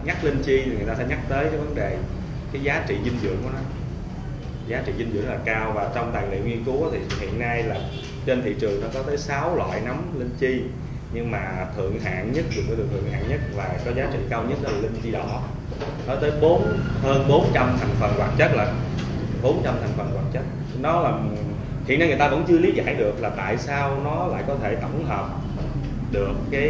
nhắc linh chi thì người ta sẽ nhắc tới cái vấn đề cái giá trị dinh dưỡng của nó. Giá trị dinh dưỡng là cao, và trong tài liệu nghiên cứu thì hiện nay là trên thị trường nó có tới 6 loại nấm linh chi, nhưng mà thượng hạng nhất, dùng cái thượng hạng nhất và có giá trị cao nhất đó là linh chi đỏ. Nó tới hơn 400 thành phần hoạt chất, là 400 thành phần hoạt chất. Nó là hiện nay người ta vẫn chưa lý giải được là tại sao nó lại có thể tổng hợp được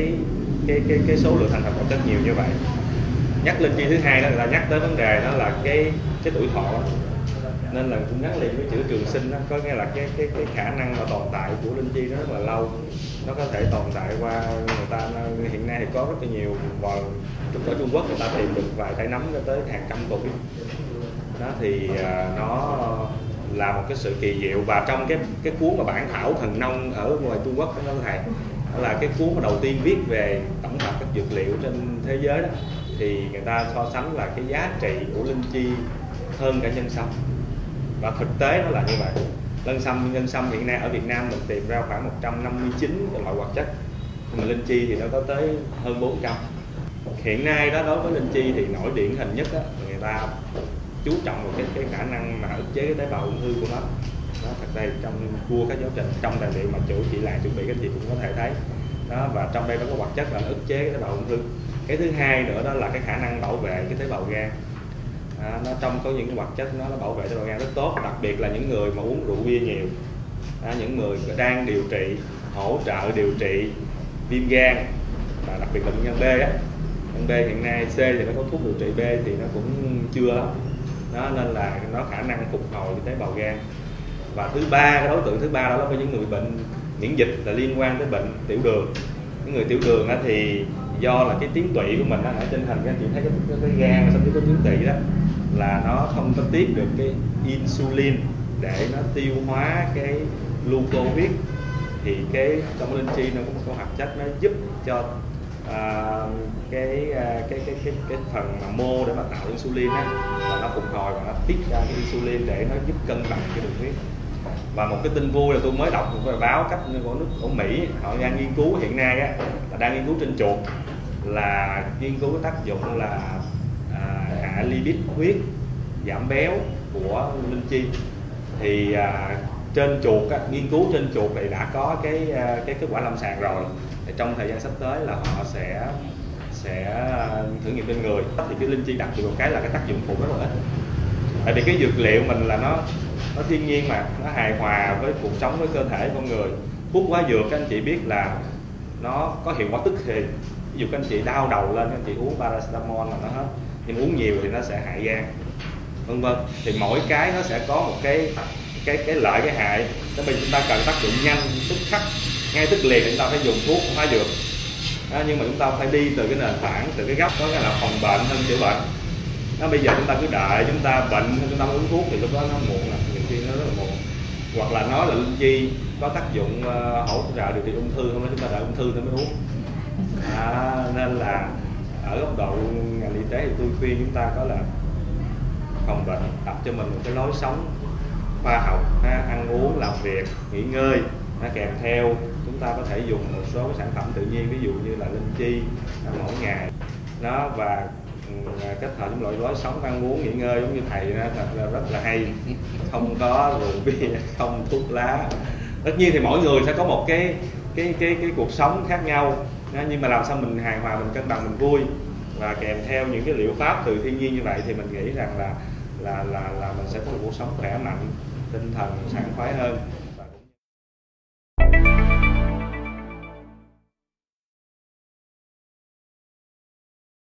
cái số lượng thành phần hoạt chất nhiều như vậy. Nhắc linh chi thứ hai đó là nhắc tới vấn đề đó là cái tuổi thọ, nên là cũng gắn liền với chữ trường sinh đó, có nghĩa là cái khả năng mà tồn tại của linh chi nó rất là lâu, nó có thể tồn tại qua người ta hiện nay thì có rất là nhiều, và ở Trung Quốc người ta tìm được vài trái nấm tới hàng trăm tuổi đó, thì nó là một cái sự kỳ diệu. Và trong cái cuốn mà bản thảo thần nông ở ngoài Trung Quốc đó thầy, đó là cái cuốn mà đầu tiên viết về tổng hợp các dược liệu trên thế giới đó, thì người ta so sánh là cái giá trị của linh chi hơn cả nhân sâm, và thực tế nó là như vậy. Nhân sâm hiện nay ở Việt Nam mình tìm ra khoảng 159 cái loại hoạt chất, nhưng mà linh chi thì nó có tới hơn 400. Hiện nay đó, đối với linh chi thì nổi điển hình nhất đó, người ta chú trọng vào cái khả năng mà ức chế cái tế bào ung thư của nó. Thật đây trong cua các giáo trình, trong tài liệu mà chị Lan chuẩn bị các chị cũng có thể thấy đó, và trong đây nó có hoạt chất là ức chế cái tế bào ung thư. Cái thứ hai nữa đó là cái khả năng bảo vệ cái tế bào gan. Nó trong có những hoạt chất nó bảo vệ tế bào gan rất tốt, đặc biệt là những người mà uống rượu bia nhiều, những người đang điều trị, hỗ trợ điều trị viêm gan, và đặc biệt là bệnh nhân B á. Bệnh B hiện nay C thì nó có thuốc điều trị B thì nó cũng chưa lắm đó, nên là nó khả năng phục hồi cái tế bào gan. Và thứ ba, cái đối tượng thứ ba đó là với những người bệnh miễn dịch, là liên quan tới bệnh tiểu đường. Những người tiểu đường á, thì do là cái tuyến tụy của mình đó, ở trên hình các anh chị thấy cái gan xong cái tuyến tụy đó là nó không có tiếp được cái insulin để nó tiêu hóa cái glucose huyết, thì cái trong linh chi nó có một cái hoạt chất nó giúp cho cái phần mà mô để mà tạo insulin á, là nó phục hồi và nó tiết ra cái insulin để nó giúp cân bằng cái đường huyết. Và một cái tin vui là tôi mới đọc một bài báo cách của nước của Mỹ, họ đang nghiên cứu hiện nay á, là đang nghiên cứu trên chuột, là nghiên cứu cái tác dụng là hạ lipid huyết, giảm béo của linh chi. Thì trên chuột á, nghiên cứu trên chuột thì đã có cái kết quả lâm sàng rồi. Thì trong thời gian sắp tới là họ sẽ thử nghiệm trên người. Thì cái linh chi đặc biệt một cái là cái tác dụng phụ rất là ít. Tại vì cái dược liệu mình là nó thiên nhiên mà, nó hài hòa với cuộc sống, với cơ thể con người. Hút quá dược các anh chị biết là nó có hiệu quả tức thì. Ví dụ các anh chị đau đầu lên, các anh chị uống paracetamol là nó hết, nhưng uống nhiều thì nó sẽ hại gan, vân vân. Thì mỗi cái nó sẽ có một cái lợi cái hại. Bây giờ chúng ta cần tác dụng nhanh, tức khắc, ngay tức liền thì chúng ta phải dùng thuốc hóa dược đó, nhưng mà chúng ta phải đi từ cái nền tảng, từ cái gốc, có nghĩa là phòng bệnh hơn chữa bệnh đó. Bây giờ chúng ta cứ đợi chúng ta bệnh chúng ta uống thuốc thì lúc đó nó muộn, là nhiều khi nó rất là muộn. Hoặc là nói là linh chi có tác dụng hỗ trợ điều trị ung thư, không phải chúng ta đợi ung thư thì mới uống. Nên là ở góc độ ngành y tế thì tôi khuyên chúng ta có là phòng bệnh, tập cho mình một cái lối sống khoa học, ăn uống, làm việc, nghỉ ngơi, kèm theo chúng ta có thể dùng một số cái sản phẩm tự nhiên, ví dụ như là linh chi mỗi ngày đó, và kết hợp những lối sống ăn uống nghỉ ngơi giống như thầy đó, thật là rất là hay, không có rượu bia, không thuốc lá. Tất nhiên thì mỗi người sẽ có một cái cuộc sống khác nhau, nhưng mà làm sao mình hài hòa, mình cân bằng, mình vui, và kèm theo những cái liệu pháp từ thiên nhiên như vậy thì mình nghĩ rằng là mình sẽ có một cuộc sống khỏe mạnh, tinh thần sảng khoái hơn.